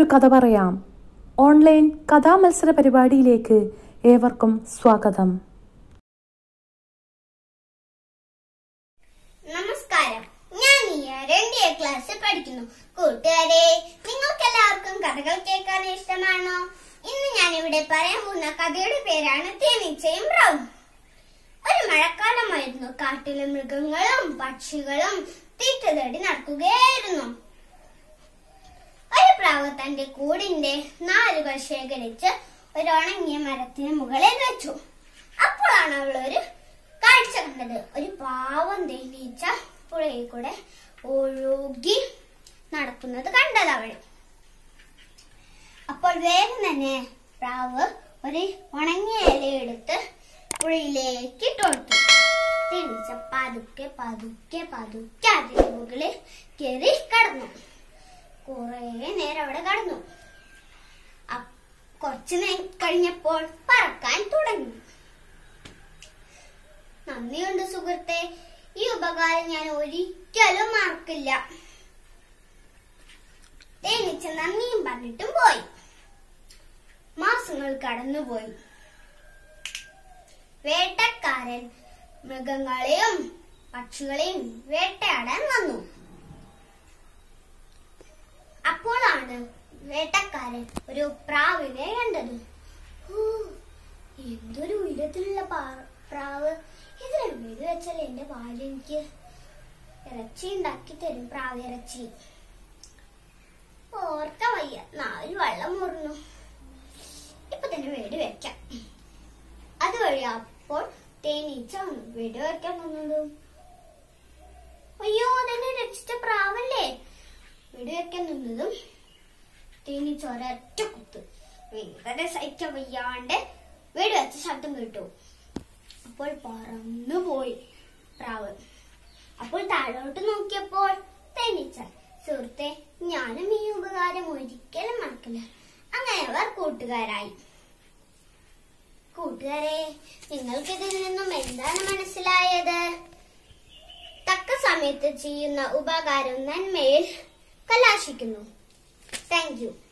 കഥ പറയാം. ഓൺലൈൻ കഥാമത്സര പരിപാടിയിലേക്ക് ഏവർക്കും സ്വാഗതം. നമസ്കാരം, ഞാൻ 2ാം ക്ലാസ്സിൽ പഠിക്കുന്നു. കൂട്ടുകാരെ, നിങ്ങൾക്ക് എല്ലാവർക്കും കഥകൾ കേൾക്കാൻ ഇഷ്ടമാണോ? ഇന്ന് ഞാൻ ഇവിടെ പറയാൻ പോകുന്ന കഥയുടെ പേരാണ് തേനീച്ചയും പ്രാവും. ഒരു മഴക്കാലമായിരുന്നു. കാട്ടിലെ മൃഗങ്ങളും പക്ഷികളും തീറ്റ തേടി നടക്കുകയായിരുന്നു. ഒരു പ്രാവ് തന്റെ കൂടിന്റെ നാരുകൾ ശേഖരിച്ച് ഒരു ഉണങ്ങിയ മരത്തിന് മുകളിൽ വെച്ചു. അപ്പോഴാണ് അവൾ ഒരു കാഴ്ച കണ്ടത്. ഒരു പാവം തേനീച്ച പുഴയിൽ കൂടെ ഒഴുകി നടക്കുന്നത് കണ്ടത് അവൾ. അപ്പോൾ വേഗം തന്നെ പ്രാവ് ഒരു ഉണങ്ങിയ ഇലയെടുത്ത് പുഴയിലേക്ക് ഇട്ടുകൊടുത്തു. തേനീച്ച പതുക്കെ പതുക്കെ പതുക്കെ അതിന്റെ മുകളിൽ കയറി കടന്നു. കുറെ നേരം അവിടെ കടന്നു. കുറച്ചു നേരം കഴിഞ്ഞപ്പോൾ പറക്കാൻ തുടങ്ങി. നന്ദിയുണ്ട് സുഹൃത്തെ, ഈ ഉപകാരം ഞാൻ ഒരിക്കലും മറക്കില്ല. തേനീച്ച നന്ദിയും പറഞ്ഞിട്ടും പോയി. മാസങ്ങൾ കടന്നുപോയി. വേട്ടക്കാരൻ മൃഗങ്ങളെയും പക്ഷികളെയും വേട്ടയാടാൻ വന്നു. അപ്പോഴാണ് വേട്ടക്കാരൻ ഒരു പ്രാവിനെ കണ്ടത്. എന്തൊരു ഉയരത്തിലുള്ള പ്രാവ്! ഇതിനെ വീട് വെച്ചാൽ എന്റെ ഭാര്യ എനിക്ക് ഇറച്ചി ഉണ്ടാക്കി തരും. പ്രാവ് ഇറച്ചി ഓർക്ക വയ്യ, നാവിൽ വെള്ളം മുറിഞ്ഞു. ഇപ്പൊ തന്നെ വീട് വെക്കാം. അതുവഴി അപ്പോൾ തേനീച്ച വന്നു. വീട് വെക്കാൻ വന്നതും, അയ്യോ അതെന്നെ രക്ഷിച്ച പ്രാവല്ലേ! വീട് വെക്കാൻ നിന്നതും തേനീച്ച ഒരൊറ്റ കുത്ത്. വേദന സഹിക്കാൻ വയ്യാണ്ട് വീട് വെച്ച ശബ്ദം കേട്ടു. അപ്പോൾ പറന്നുപോയി പ്രാവ്. അപ്പോൾ താഴോട്ട് നോക്കിയപ്പോൾ തേനീച്ച, സുഹൃത്തെ, ഞാനും ഈ ഉപകാരം ഒരിക്കലും മറക്കില്ല. അങ്ങനെ അവർ കൂട്ടുകാരായി. കൂട്ടുകാരെ, നിങ്ങൾക്ക് ഇതിൽ നിന്നും എന്താണ് മനസ്സിലായത്? തക്ക സമയത്ത് ചെയ്യുന്ന ഉപകാരം നന്മയിൽ കലാശിക്കുന്നു. Thank you.